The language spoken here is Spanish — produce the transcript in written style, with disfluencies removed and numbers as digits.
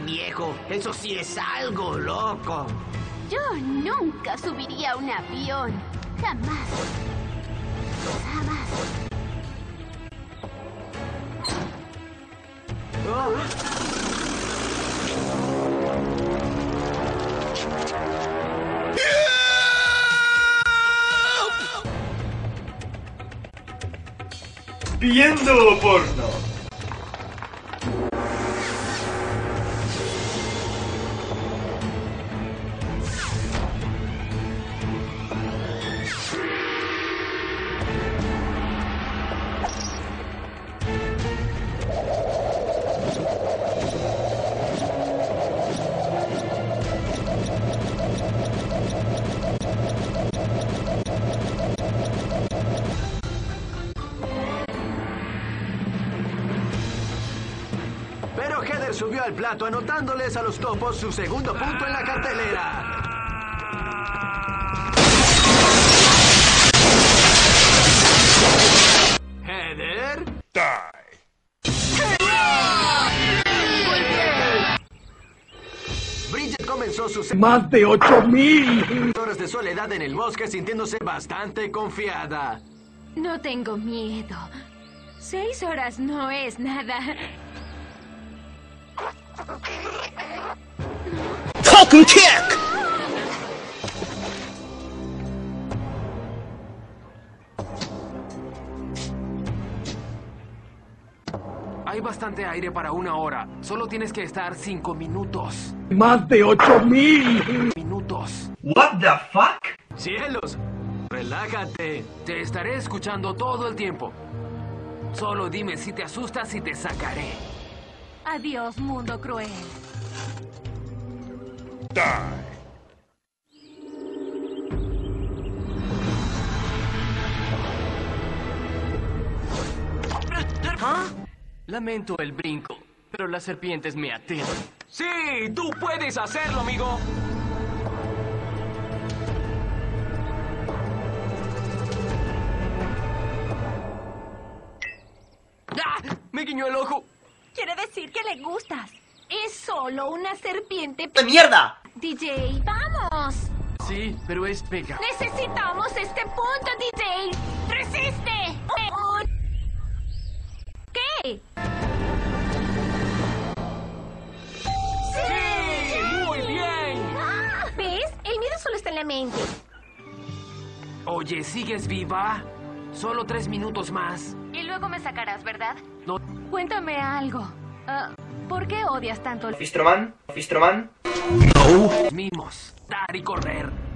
viejo. Eso sí es algo loco. Yo nunca subiría a un avión. Jamás. Jamás. Viendo porno. Pero Heather subió al plato anotándoles a los topos su segundo punto en la cartelera. Heather. Bridget comenzó sus ¡Más de 8000! horas de soledad en el bosque sintiéndose bastante confiada. No tengo miedo. 6 horas no es nada. Talking Kick! Hay bastante aire para 1 hora. Solo tienes que estar 5 minutos. ¡Más de 8000! Minutos. What the fuck? ¡Cielos! Relájate. Te estaré escuchando todo el tiempo. Solo dime si te asustas y te sacaré. Adiós, mundo cruel. ¿Ah? Lamento el brinco, pero las serpientes me aterran. ¡Sí! ¡Tú puedes hacerlo, amigo! ¡Ah! ¡Me guiñó el ojo! Quiere decir que le gustas. Es solo una serpiente. ¡De mierda! DJ, vamos. Sí, pero es pega. Necesitamos este punto, DJ. ¡Resiste! ¿Qué? ¡Sí! ¡Muy bien! ¿Ves? El miedo solo está en la mente. Oye, ¿sigues viva? Solo 3 minutos más. Y luego me sacarás, ¿verdad? No. Cuéntame algo. ¿Por qué odias tanto? Fistroman. Mimos. Dar y correr.